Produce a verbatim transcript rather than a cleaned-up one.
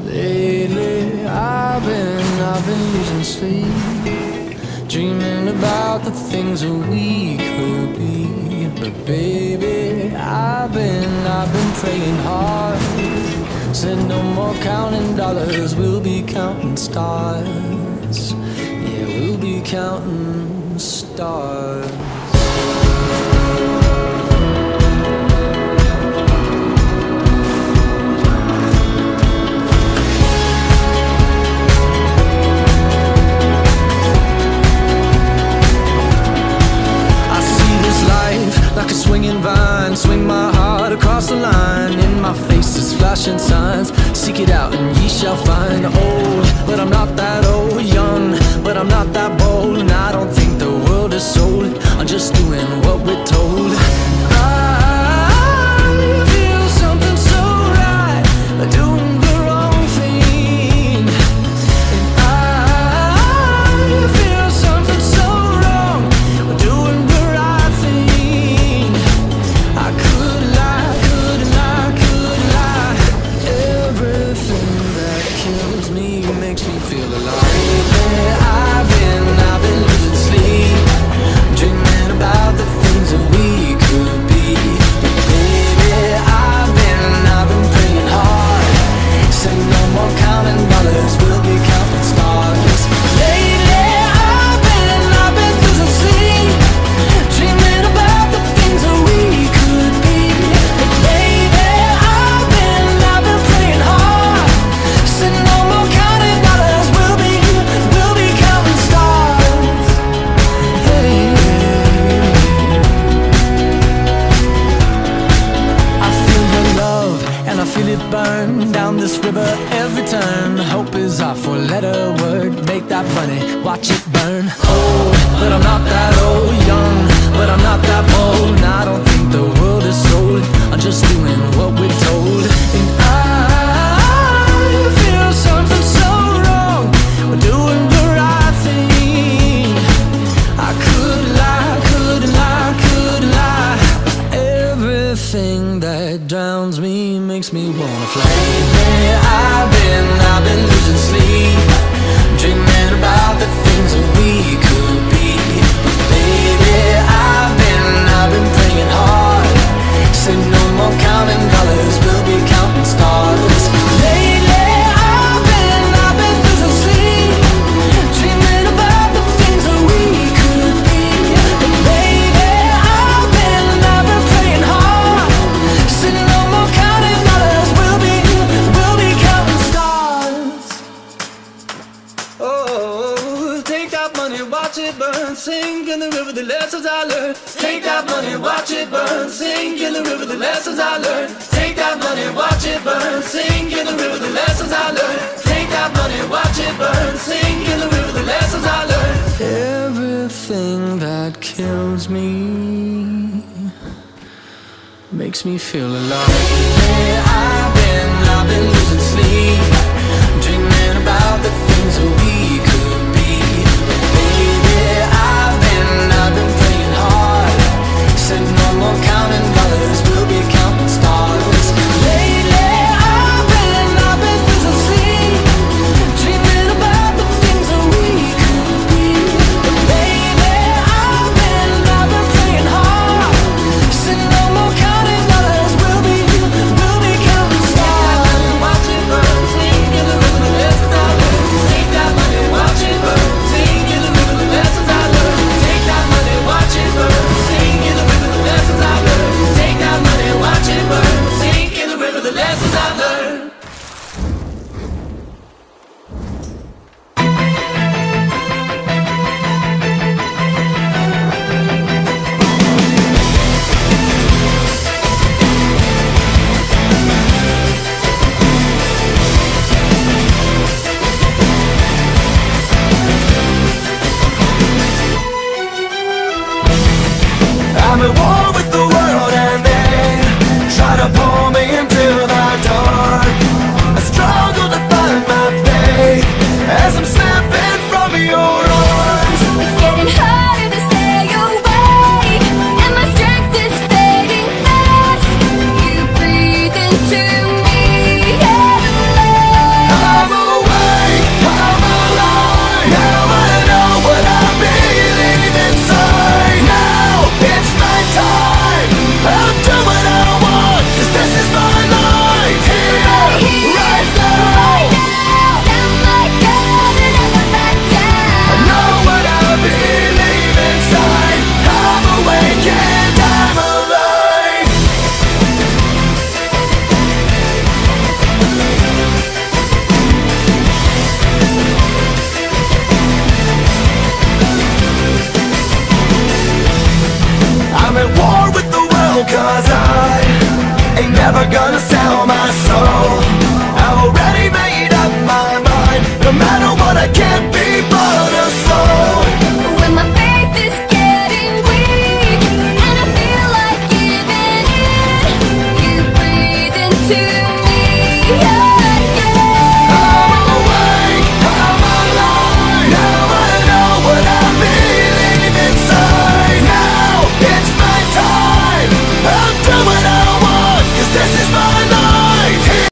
Lately I've been, I've been losing sleep, dreaming about the things that we could be. But baby, I've been, I've been praying hard. Said no more counting dollars, we'll be counting stars. Yeah, we'll be counting stars. Like a swinging vine, swing my heart across the line. In my face is flashing signs, seek it out and ye shall find. Old, but I'm not that old. Young, but I'm not that bold. And I don't think the world is sold, I'm just doing what we're told. I feel something so right, doing the wrong thing. And I feel something so wrong, doing the right thing. I could lie, could lie, could lie. Everything that kills me makes me feel alive. Lately I've been, I've been losing sleep, dreaming about the things that we could be. Baby, I've been, I've been praying hard. Say no more counting dollars, we'll be counting stars. Lately I've been, I've been losing sleep, dreaming about the things that we could be. Baby, I've been, I've been praying hard. Say no more counting dollars, we'll be, we'll be counting stars. Hey. I feel the love and I feel it burn down this river every turn. Hope is our four-letter word. Make that money, watch it burn. Old, but I'm not that old. Young, but I'm not that bold. And I don't think the world is sold, I'm just doing what we're told. And I feel something so wrong, we're doing the right thing. I could lie, could lie, could lie. Everything that drowns me makes me wanna fly. Lately I've been, I've been losing sleep, dreaming about the things that we could be. Baby, I've been, I've been praying hard. Say no more counting dollars, we'll be counting stars. Lately I've been, I've been losing sleep, dreaming about the things that we could be. Baby, I've been, I've been praying hard. Say no more counting dollars, we'll be, we'll be counting stars. Oh, take that money, watch it burn, sink in the river, the lessons I learned. Take that money, watch it burn, sink in the river, the lessons I learned. Take that money, watch it burn, sink in the river, the lessons I learned. Take that money, watch it burn, sink in the river, the lessons I learned. Everything that kills me makes me feel alive. Lately I've been, I've been losing